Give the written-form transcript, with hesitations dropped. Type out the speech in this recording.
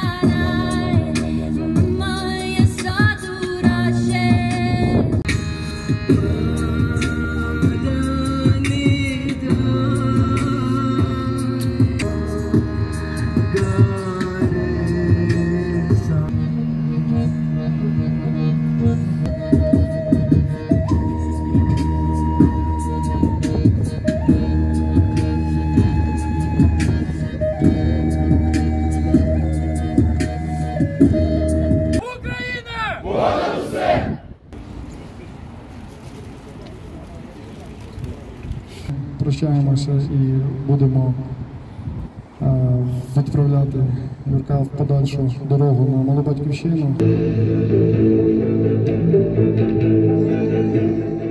Прощаємося і будемо відправляти Юрка в подальшу дорогу на малу батьківщину.